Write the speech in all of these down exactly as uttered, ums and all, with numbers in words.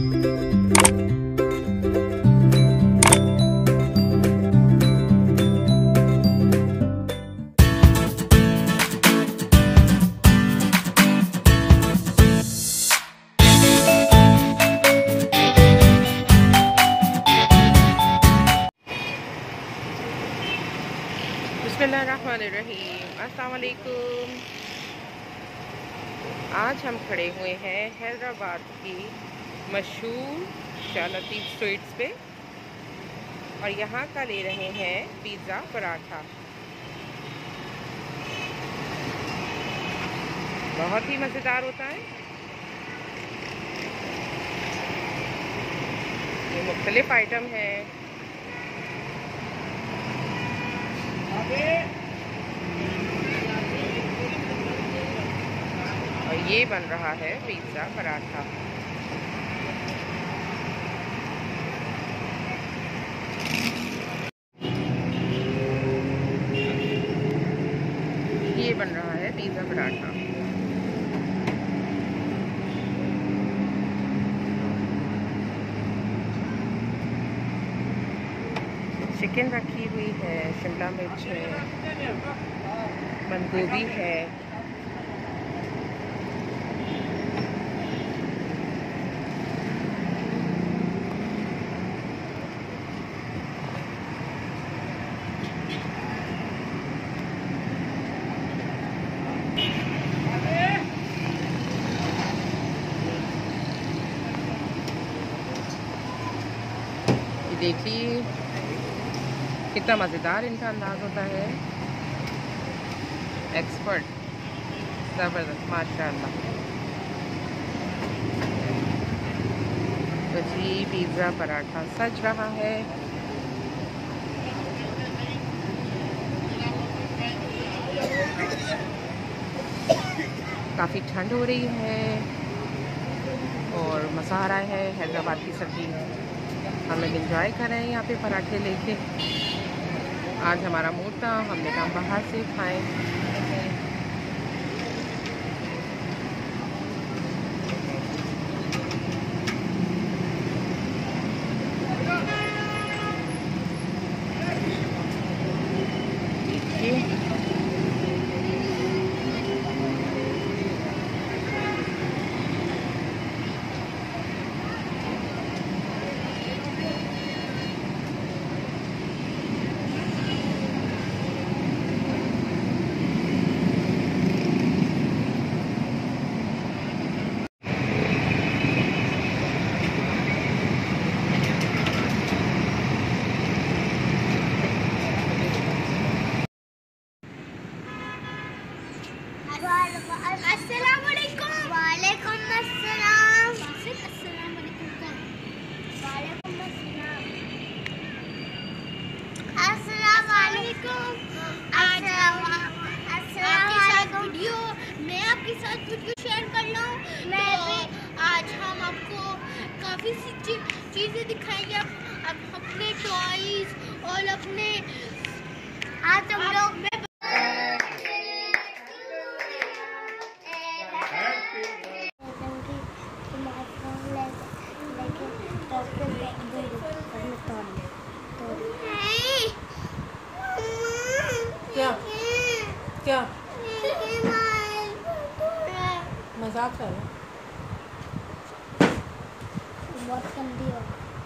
बिस्मिल्लाहिर्रहमानिर्रहीम, अस्सलाम वालेकुम। आज हम खड़े हुए हैं हैदराबाद की मशहूर शाह लतीफ़ स्वीट्स पे और यहाँ का ले रहे हैं पिज़्ज़ा पराठा। बहुत ही मज़ेदार होता है। ये मुख्तलिफ आइटम है। और ये बन रहा है पिज़्ज़ा पराठा। ये बन रहा है पिज़्ज़ा पराठा। चिकन रखी हुई है, शिमला मिर्च है, बंद गोभी है, ये देखिए कितना मज़ेदार इनका अंदाज़ होता है। एक्सपर्ट, ज़बरदस्त, माशाअल्लाह। तो जी पिज़्ज़ा पराठा सज रहा है। काफ़ी ठंड हो रही है और मज़ा आ रहा है। हैदराबाद की सब्ज़ी हम लोग इंजॉय कर रहे हैं यहाँ पे पराठे लेके। आज हमारा मूड था, हमने कहा बाहर से खाएं। अस्सलाम वालेकुम। वालेकुम अस्सलाम। अस्सलाम वालेकुम। वालेकुम अस्सलाम। अस्सलाम वालेकुम। अस्सलाम वालेकुम। वीडियो मैं आपके साथ वीडियो शेयर कर रहा हूँ। मैं भी आज हम आपको काफ़ी सी चीज़ें दिखाएंगे। अब अपने टॉयज और अपने आज हम लोग क्या क्या मजाक कर रहे? बहुत गंदी हो।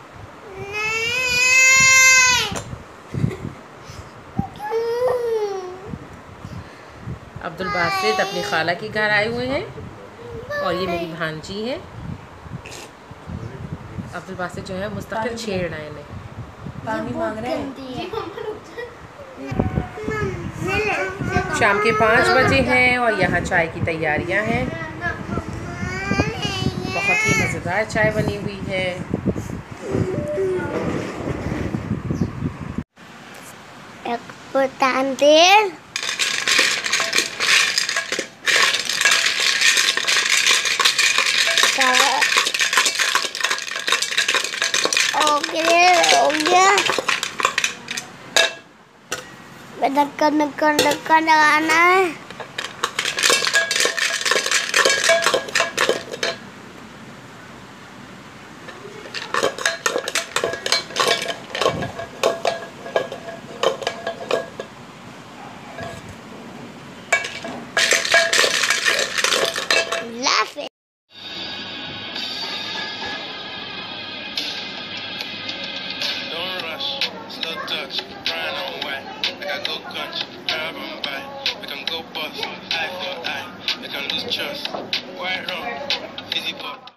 अब्दुल बासित अपनी खाला के घर आए हुए हैं और ये मेरी भांजी है। अब्दुल बासित जो है मुस्तकिल छेड़ रहे हैं, पानी मांग रहे हैं। शाम के पाँच बजे हैं और यहाँ चाय की तैयारियाँ हैं। बहुत ही मज़ेदार चाय बनी हुई है। एक पुतान तेल, हो गया। ढक्कन ढक्कन ढक्कन लगाना है। teachers, white rum, fizzy pop.